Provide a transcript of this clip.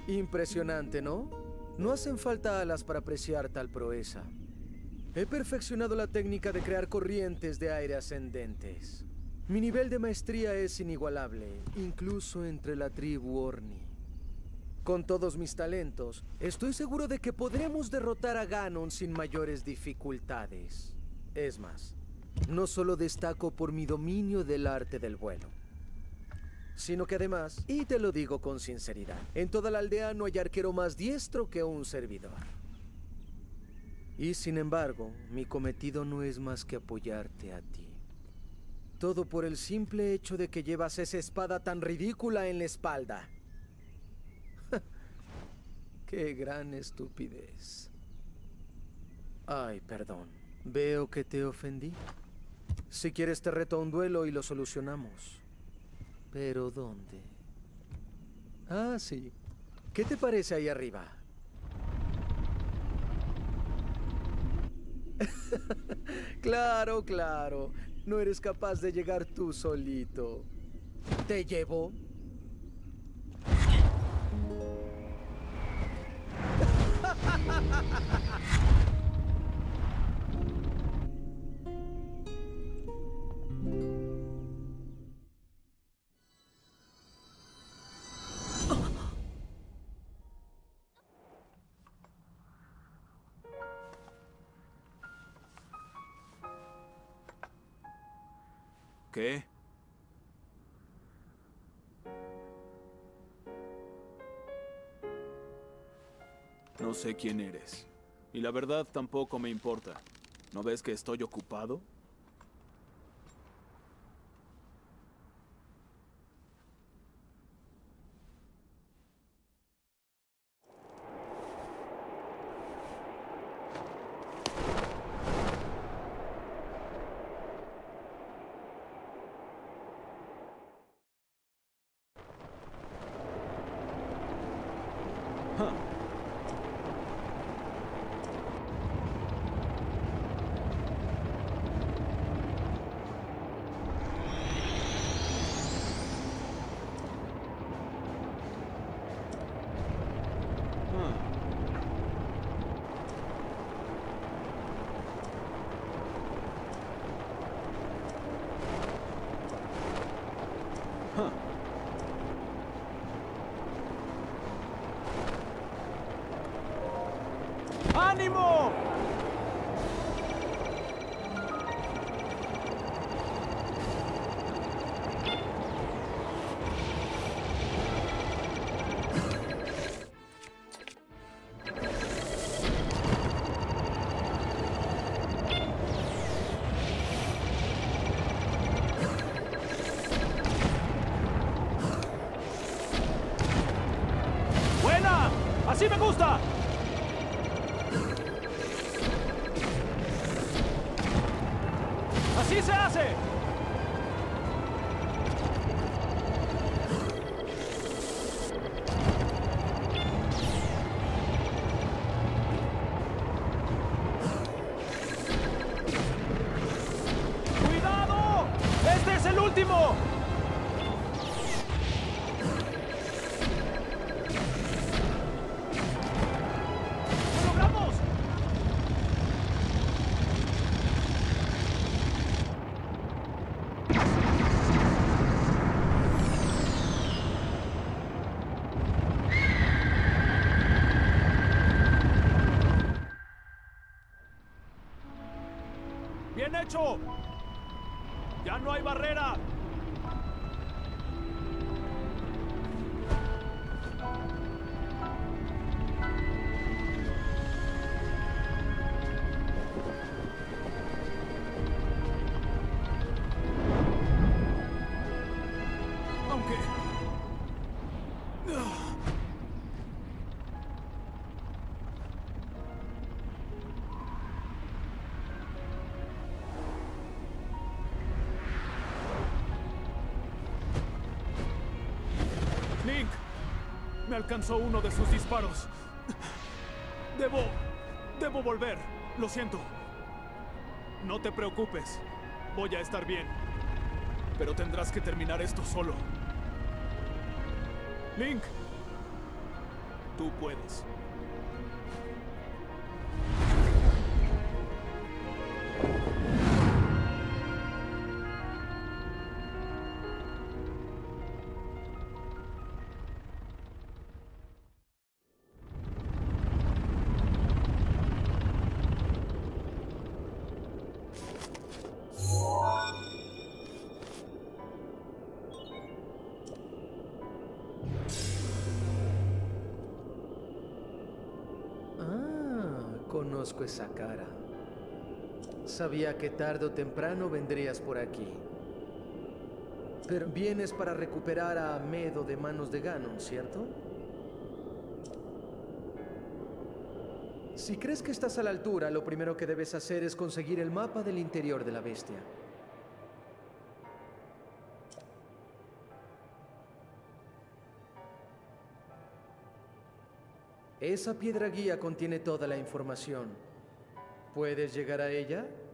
Impresionante, ¿no? No hacen falta alas para apreciar tal proeza. He perfeccionado la técnica de crear corrientes de aire ascendentes. Mi nivel de maestría es inigualable, incluso entre la tribu Orni. Con todos mis talentos, estoy seguro de que podremos derrotar a Ganon sin mayores dificultades. Es más, no solo destaco por mi dominio del arte del vuelo, sino que además, y te lo digo con sinceridad, en toda la aldea no hay arquero más diestro que un servidor. Y sin embargo, mi cometido no es más que apoyarte a ti. Todo por el simple hecho de que llevas esa espada tan ridícula en la espalda. ¡Qué gran estupidez! Ay, perdón. Veo que te ofendí. Si quieres te reto a un duelo y lo solucionamos. ¿Pero dónde? Ah, sí. ¿Qué te parece ahí arriba? Claro, claro. No eres capaz de llegar tú solito. ¿Te llevo? ¿Qué? No sé quién eres. Y la verdad tampoco me importa. ¿No ves que estoy ocupado? ¡Ánimo! ¡Buena! ¡Así me gusta! ¡Así se hace! ¡Cuidado! ¡Este es el último! ¡Lo logramos! ¡Bien hecho! ¡Ya no hay barrera! Aunque... Link, me alcanzó uno de sus disparos. Debo volver. Lo siento. No te preocupes. Voy a estar bien. Pero tendrás que terminar esto solo. Link. Tú puedes. Conozco esa cara. Sabía que tarde o temprano vendrías por aquí. Pero vienes para recuperar a Medo de manos de Ganon, ¿cierto? Si crees que estás a la altura, lo primero que debes hacer es conseguir el mapa del interior de la bestia. Esa piedra guía contiene toda la información. ¿Puedes llegar a ella?